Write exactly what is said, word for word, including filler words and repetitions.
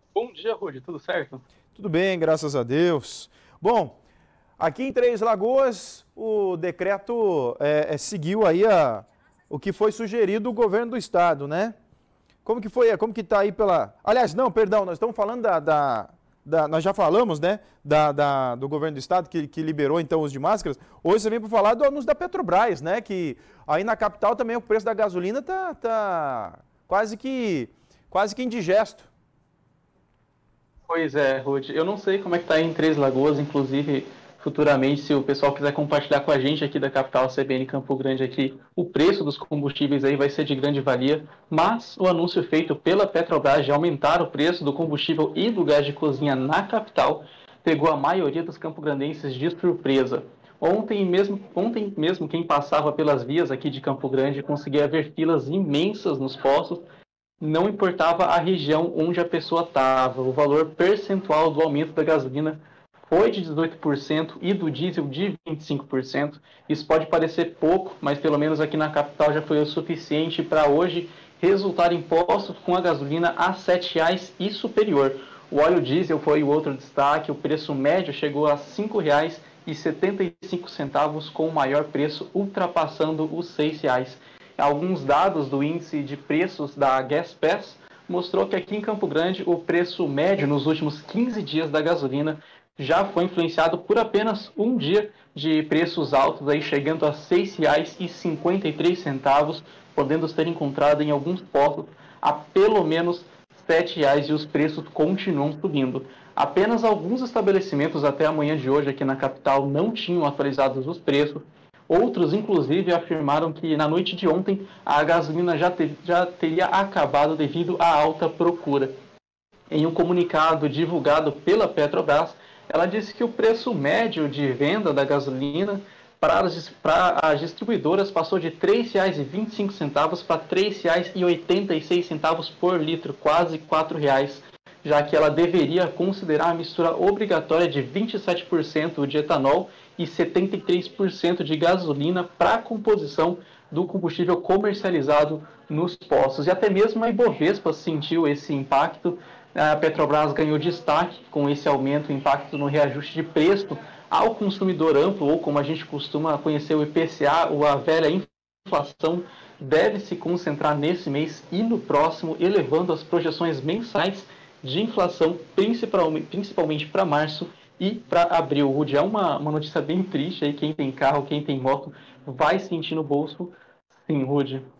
Bom dia, Rude, tudo certo? Tudo bem, graças a Deus. Bom, aqui em Três Lagoas, o decreto é, é, seguiu aí a, o que foi sugerido do governo do estado, né? Como que foi, como que tá aí pela... Aliás, não, perdão, nós estamos falando da... da- da- nós já falamos, né, da, da- do governo do estado que, que liberou então os de máscaras. Hoje você vem para falar do anúncio da Petrobras, né, que aí na capital também o preço da gasolina tá, tá quase que, quase que indigesto. Pois é, Rude, eu não sei como é que tá aí em Três Lagoas, inclusive futuramente, se o pessoal quiser compartilhar com a gente aqui da capital C B N Campo Grande aqui, o preço dos combustíveis aí vai ser de grande valia, mas o anúncio feito pela Petrobras de aumentar o preço do combustível e do gás de cozinha na capital pegou a maioria dos campograndenses de surpresa. Ontem mesmo, ontem mesmo quem passava pelas vias aqui de Campo Grande conseguia ver filas imensas nos postos. Não importava a região onde a pessoa estava, o valor percentual do aumento da gasolina foi de dezoito por cento e do diesel de vinte e cinco por cento. Isso pode parecer pouco, mas pelo menos aqui na capital já foi o suficiente para hoje resultar em postos com a gasolina a sete reais e superior. O óleo diesel foi o outro destaque, o preço médio chegou a cinco reais e setenta e cinco centavos, com o maior preço ultrapassando os seis reais. Alguns dados do índice de preços da GasPass mostrou que aqui em Campo Grande o preço médio nos últimos quinze dias da gasolina já foi influenciado por apenas um dia de preços altos, aí chegando a seis reais e cinquenta e três centavos, podendo ser encontrado em alguns postos a pelo menos sete reais, e os preços continuam subindo. Apenas alguns estabelecimentos até a manhã de hoje aqui na capital não tinham atualizados os preços. Outros, inclusive, afirmaram que na noite de ontem a gasolina já, te, já teria acabado devido à alta procura. Em um comunicado divulgado pela Petrobras, ela disse que o preço médio de venda da gasolina para as, para as distribuidoras passou de três reais e vinte e cinco centavos para três reais e oitenta e seis centavos por litro, quase quatro reais, já que ela deveria considerar a mistura obrigatória de vinte e sete por cento de etanol e setenta e três por cento de gasolina para a composição do combustível comercializado nos postos. E até mesmo a Ibovespa sentiu esse impacto. A Petrobras ganhou destaque com esse aumento, impacto no reajuste de preço ao consumidor amplo, ou como a gente costuma conhecer o I P C A, ou a velha inflação, deve se concentrar nesse mês e no próximo, elevando as projeções mensais de inflação, principalmente, principalmente para março e para abril. Rude, é uma, uma notícia bem triste aí, quem tem carro, quem tem moto, vai sentir no bolso. Sim, Rude.